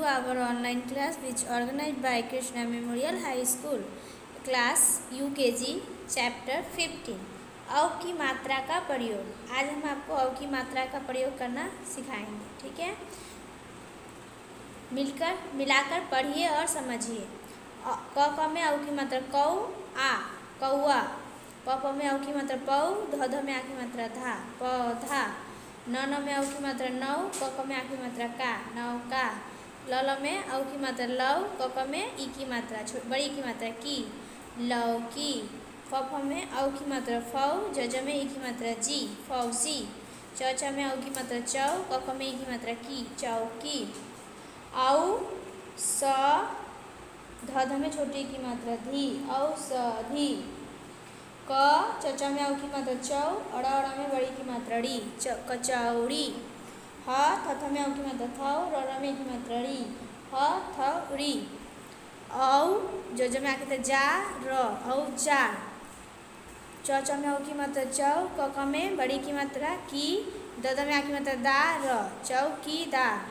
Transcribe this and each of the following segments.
our online class which organized by Krishna Memorial High School, class UKG, chapter 15. अव की मात्रा का प्रयोग। आज हम आपको अव की मात्रा का प्रयोग करना सिखाएंगे, ठीक है। मिलाकर पढ़िए और समझिए। क में अव की मात्रा कौ, आ, कौआ। प में अव की मात्रा पौ, ध में आ की मात्रा धा, पौधा। न में अव की मात्रा नौ, क में आ की मात्रा का, नौका। ल में अव की मात्रा लव, क में ई की मात्रा बड़ी की मात्रा की, लौकी। फ में अव की मात्रा फौ, ज में ई की मात्रा जी, फौजी। च में अव की मात्रा चौ, क में ई की मात्रा की, चौकी। औ स ध में छोटी की मात्रा धी, औषधि। क च में अव की मात्रा चौ, अड़ में बड़ी की मात्रा ड़ी, कचौड़ी। ह थ में अव की मात्रा थौ, र में की मात्रा री, हथौड़ी। औ ज में आके जा, र, औजार। च में अव की मात्रा चौ, क में बड़ी की मात्रा की, द में आ की मात्रा दा, र, चौकीदार।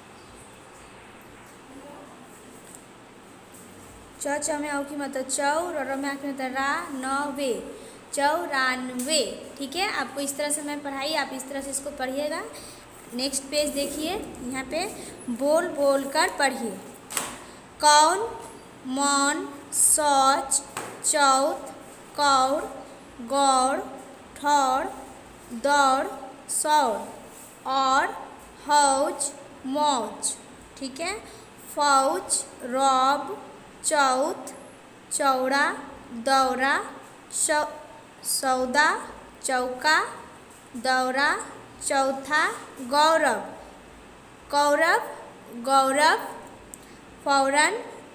च में अव की मात्रा चौ, र में आ की मात्रा रा, नवे, चौरानवे। ठीक है, आपको इस तरह से मैं पढ़ाई, आप इस तरह से इसको पढ़िएगा। नेक्स्ट पेज देखिए, यहाँ पे बोल बोल कर पढ़िए। कौन, मौन, शौच, चौथ, कौर, गौर, ठौर, दौड़, सौर, और, हौज, मौज। ठीक है, फौज, रौब, चौथ, चौड़ा, दौरा, सौदा, चौका, दौरा, चौथा, गौरव, कौरव, गौरव, फौरन,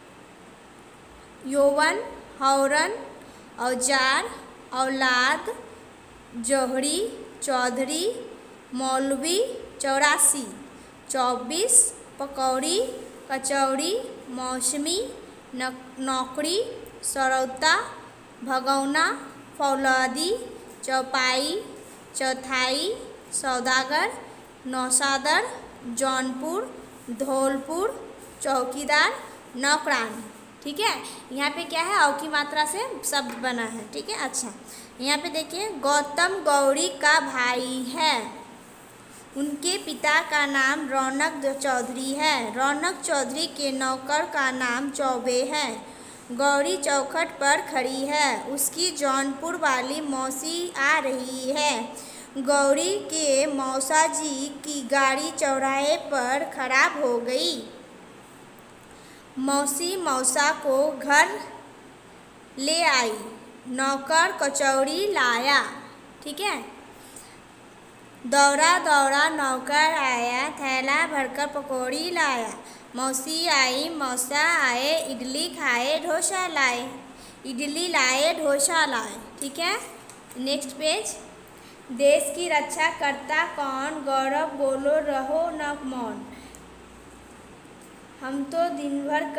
यौवन, हौरन, औजार, औलाद, जोहरी, चौधरी, मौलवी, 84, 24, पकौड़ी, कचौड़ी, मौसमी, नौकरी, सरौता, भगौना, फौलादी, चौपाई, चौथाई, सौदागर, नौशादर, जौनपुर, धौलपुर, चौकीदार, नौकरानी। ठीक है, यहाँ पे क्या है, अव की मात्रा से शब्द बना है। ठीक है, अच्छा यहाँ पे देखिए, गौतम गौरी का भाई है। उनके पिता का नाम रौनक चौधरी है। रौनक चौधरी के नौकर का नाम चौबे है। गौरी चौखट पर खड़ी है। उसकी जौनपुर वाली मौसी आ रही है। गौरी के मौसा जी की गाड़ी चौराहे पर खराब हो गई। मौसी मौसा को घर ले आई। नौकर कचौड़ी लाया। ठीक है, दौड़ा दौड़ा नौकर आया, थैला भरकर पकौड़ी लाया। मौसी आई, मौसा आए, इडली खाए, डोसा लाए। इडली लाए, डोसा लाए। ठीक है, नेक्स्ट पेज। देश की रक्षा करता कौन, गौरव बोलो रहो न मौन। हम तो दिन भर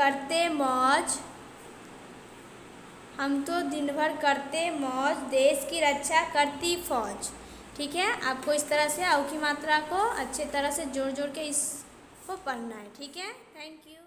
करते मौज, देश की रक्षा करती फौज। ठीक है, आपको इस तरह से अव की मात्रा को अच्छे तरह से जोड़ जोड़ के इसको पढ़ना है। ठीक है, थैंक यू।